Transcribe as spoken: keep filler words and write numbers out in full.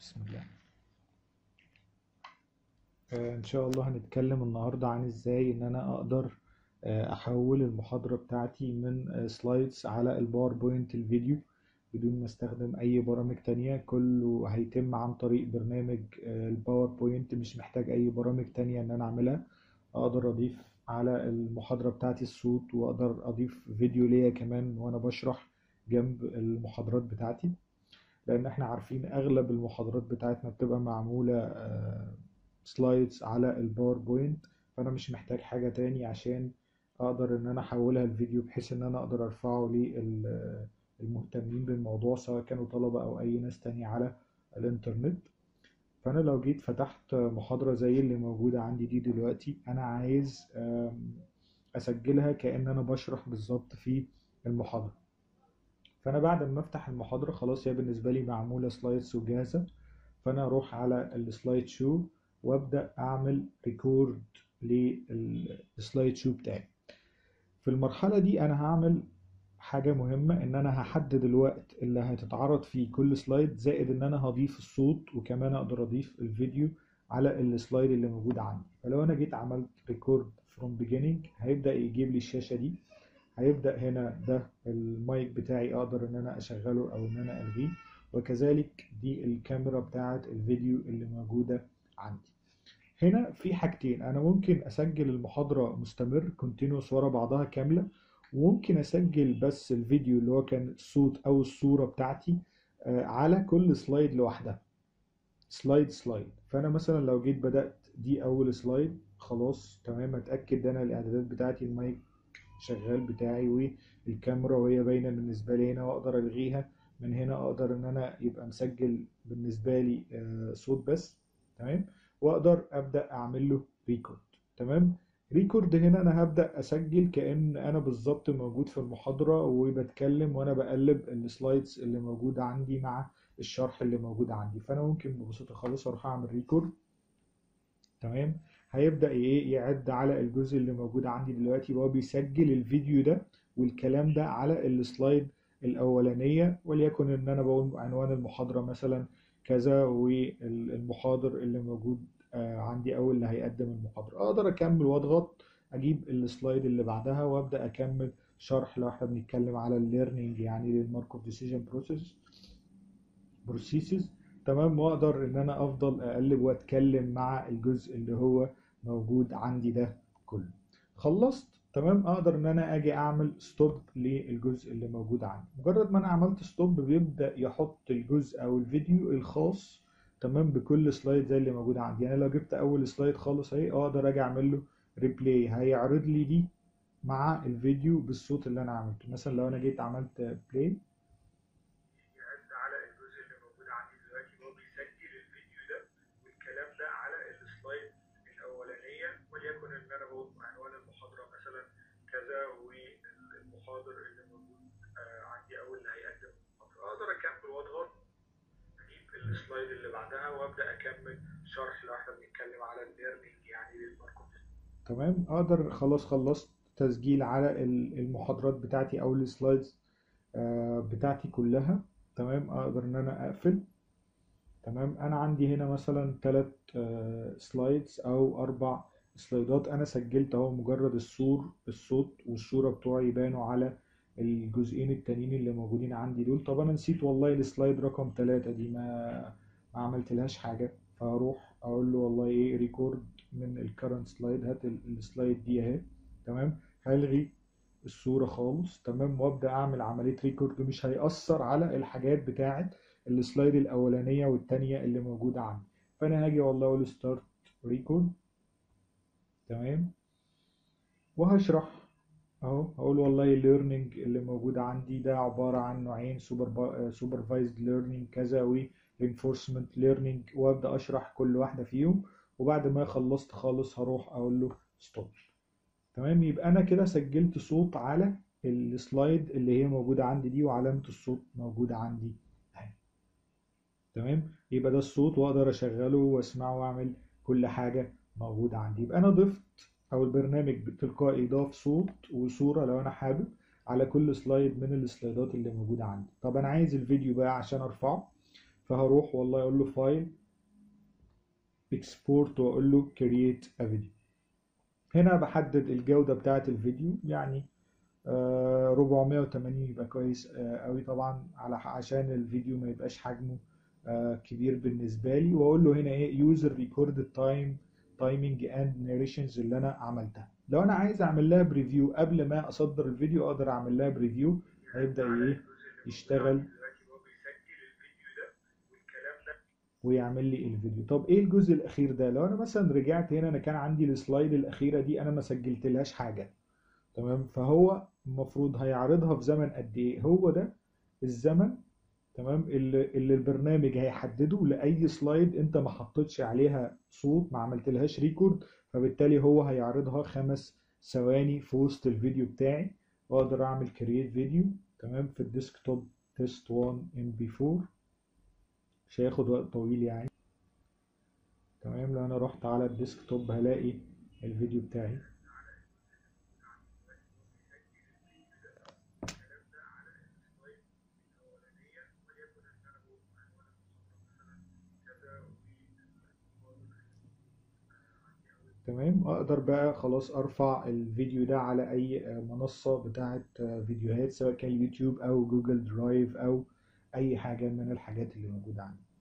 بسم الله. آه، ان شاء الله هنتكلم النهارده عن ازاي ان انا اقدر آه، احول المحاضرة بتاعتي من سلايدز على الباوربوينت الفيديو بدون ما استخدم اي برامج تانية. كله هيتم عن طريق برنامج آه، الباوربوينت. مش محتاج اي برامج تانية ان انا اعملها. اقدر اضيف على المحاضرة بتاعتي الصوت، واقدر اضيف فيديو ليا كمان وانا بشرح جنب المحاضرات بتاعتي، لان احنا عارفين اغلب المحاضرات بتاعتنا بتبقى معمولة سلايدز على الباوربوينت. فانا مش محتاج حاجة تاني عشان اقدر ان انا احولها لفيديو، بحيث ان انا اقدر ارفعه للمهتمين بالموضوع سواء كانوا طلبة او اي ناس تانية على الانترنت. فانا لو جيت فتحت محاضرة زي اللي موجودة عندي دي دلوقتي، انا عايز آم، اسجلها كأن انا بشرح بالظبط في المحاضرة. فانا بعد ما افتح المحاضرة خلاص هي بالنسبة لي معمولة سلايدز وجاهزة. فانا اروح على السلايد شو وابدا اعمل ريكورد للسلايد شو بتاعي. في المرحله دي انا هعمل حاجه مهمه، ان انا هحدد الوقت اللي هتتعرض فيه كل سلايد، زائد ان انا هضيف الصوت وكمان اقدر اضيف الفيديو على السلايد اللي موجود عندي. فلو انا جيت عملت ريكورد فروم beginning هيبدا يجيب لي الشاشه دي. هيبدأ هنا ده المايك بتاعي اقدر ان انا اشغله او ان انا الغيه، وكذلك دي الكاميرا بتاعة الفيديو اللي موجودة عندي. هنا في حاجتين، انا ممكن اسجل المحاضرة مستمر كونتينوس ورا بعضها كاملة، وممكن اسجل بس الفيديو اللي هو كان الصوت او الصورة بتاعتي آه، على كل سلايد لوحدها، سلايد سلايد. فانا مثلا لو جيت بدأت دي اول سلايد، خلاص تمام، اتأكد انا الاعدادات بتاعتي المايك شغال بتاعي والكاميرا وهي باينه بالنسبه لي هنا، واقدر الغيها من هنا. اقدر ان انا يبقى مسجل بالنسبه لي آه، صوت بس، تمام. واقدر ابدا اعمل له ريكورد. تمام. ريكورد هنا انا هبدا اسجل كأن انا بالظبط موجود في المحاضره وبتكلم وانا بقلب السلايدز اللي موجوده عندي مع الشرح اللي موجود عندي. فانا ممكن ببساطه خالص اروح اعمل ريكورد. تمام. هيبدأ ايه يعد على الجزء اللي موجود عندي دلوقتي، وهو بيسجل الفيديو ده والكلام ده على السلايد الأولانية. وليكن ان انا بقول عنوان المحاضرة مثلا كذا، والمحاضر اللي موجود آه، عندي او اللي هيقدم المحاضرة. اقدر اكمل واضغط اجيب السلايد اللي بعدها وابدأ اكمل شرح. لو احنا بنتكلم على الليرنينج يعني للماركوف ديسيجن بروسيس بروسيسز، تمام. واقدر ان انا افضل اقلب واتكلم مع الجزء اللي هو موجود عندي ده كله. خلصت تمام. اقدر ان انا اجي اعمل ستوب للجزء اللي موجود عندي. مجرد ما انا عملت ستوب بيبدأ يحط الجزء او الفيديو الخاص تمام بكل سلايد زي اللي موجود عندي. يعني لو جبت اول سلايد خالص اهي، اقدر اجي اعمل له ريبلاي، هيعرض لي دي مع الفيديو بالصوت اللي انا عملته. مثلا لو انا جيت عملت بلاي، يعد على الجزء اللي موجود عندي دلوقتي، وهو بيسجل الفيديو ده والكلام ده على السلايد الاولانيه. وليكن ان انا بقول عنوان المحاضره مثلا كذا، والمحاضر اللي موجود آه، عندي او اللي هيقدم المحاضره. اقدر اكمل واضغط اجيب السلايد اللي بعدها وابدا اكمل شرح. لو احنا بنتكلم على الليرنينج يعني للماركوت، تمام. اقدر خلاص خلصت تسجيل على المحاضرات بتاعتي او السلايدز آه، بتاعتي كلها. تمام. اقدر ان انا اقفل. تمام. انا عندي هنا مثلا ثلاث سلايدز او اربع سلايدات انا سجلت اهو. مجرد الصور الصوت والصورة بتوعي يبانوا على الجزئين التانيين اللي موجودين عندي دول. طب انا نسيت والله السلايد رقم ثلاثة دي، ما ما عملت لهاش حاجة. فاروح اقول له والله ايه ريكورد من الكرنت سلايد، هات السلايد دي اهي. تمام. هلغي الصورة خالص. تمام. وابدأ اعمل عملية ريكورد، مش هيأثر على الحاجات بتاعة السلايد الاولانية والتانية اللي موجودة عندي. فانا هاجي والله اقول ستارت ريكورد. تمام. وهشرح اهو. هقول والله الليرنينج اللي موجود عندي ده عبارة عن نوعين، سوبر سوبرفايزد ليرنينج كذا ورينفورسمنت ليرنينج، وابدا اشرح كل واحدة فيهم. وبعد ما خلصت خالص هروح اقول له ستوب. تمام. يبقى انا كده سجلت صوت على السلايد اللي هي موجودة عندي دي، وعلامة الصوت موجودة عندي اهي. تمام. يبقى ده الصوت، واقدر اشغله واسمعه واعمل كل حاجة موجودة عندي. يبقى انا ضفت او البرنامج تلقائي ضاف صوت وصورة لو انا حابب على كل سلايد من السلايدات اللي موجودة عندي. طب انا عايز الفيديو بقى عشان ارفعه. فهروح والله اقول له فايل اكسبورت واقول له كرييت ا فيديو. هنا بحدد الجودة بتاعة الفيديو، يعني آه، أربعمية وتمانين يبقى كويس آه، قوي طبعا، على عشان الفيديو ما يبقاش حجمه آه، كبير بالنسبة لي. واقول له هنا ايه يوزر ريكورد تايم تايمينج اند ناريشنز اللي انا عملتها. لو انا عايز اعمل لها بريفيو قبل ما اصدر الفيديو اقدر اعمل لها بريفيو، هيبدأ ايه يشتغل ويعمل لي الفيديو. طب ايه الجزء الاخير ده؟ لو انا مثلا رجعت هنا، انا كان عندي السلايد الاخيرة دي انا ما سجلتلهاش حاجة، تمام؟ فهو المفروض هيعرضها في زمن قد ايه؟ هو ده الزمن، تمام، اللي, اللي البرنامج هيحدده لاي سلايد انت ما حطيتش عليها صوت، ما عملتلهاش ريكورد، فبالتالي هو هيعرضها خمس ثواني في وسط الفيديو بتاعي. واقدر اعمل كرييت فيديو، تمام، في الديسكتوب تيست واحد ام بي اربعة، مش هياخد وقت طويل يعني. تمام، لو انا رحت على الديسكتوب هلاقي الفيديو بتاعي. تمام، اقدر بقى خلاص ارفع الفيديو ده على اي منصة بتاعت فيديوهات، سواء كان يوتيوب او جوجل درايف او اي حاجة من الحاجات اللي موجودة عندي.